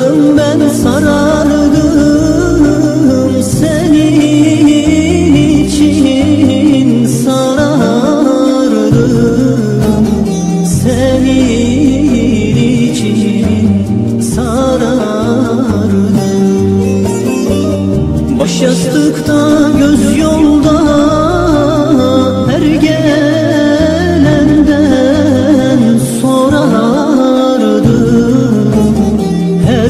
ben sarardım senin için, sarardım senin için, sarardım. Baş yastıkta göz yolda, her gelenden sorardım, her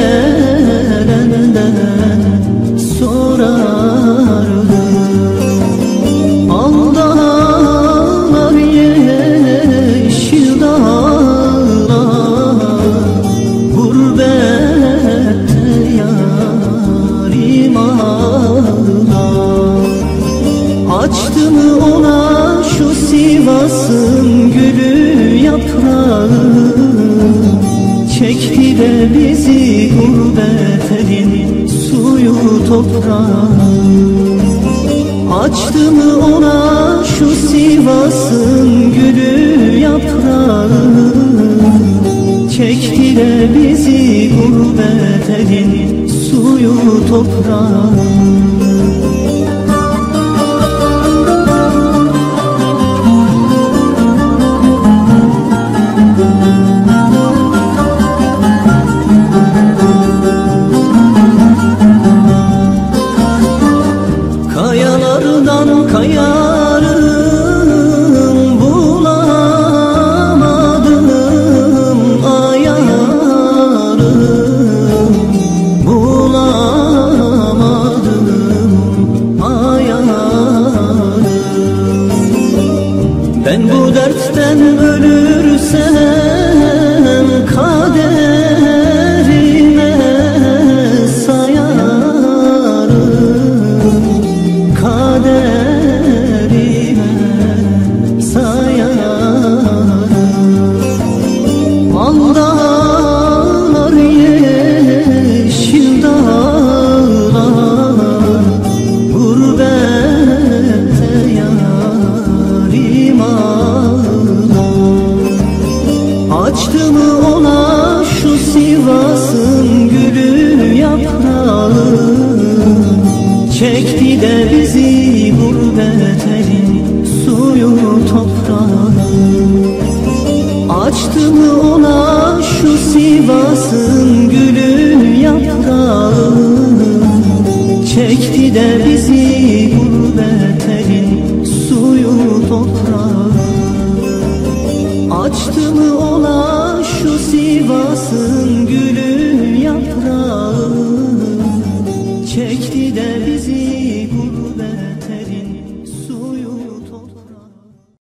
gelenden sorardım. Aldalar yeşil dağlar, gurbette yarim ağlar. Açtım ona şu Sivas'ın gülü yaprağı, çekti de bizi gurbet elin suyu toprağı. Açtım ona şu Sivas'ın gülü yaprağı, çekti de bizi gurbet elin suyu toprağı. Kayalardan kayarım, bulamadım ayarım, bulamadım ayarım. Ben bu dertten ölürsem kaderime sayarım, kaderime sayarım. Aldalar yeşil dağlar, gurbette yarim ağlar. Açtım ona şu Sivas'ın gülü yaprağı, çekti de bizi gurbet elin suyu toprağı. Açtım ona şu Sivas'ın gülü yaprağı, çekti de bizi gurbet elin suyu toprağı. Açtım ona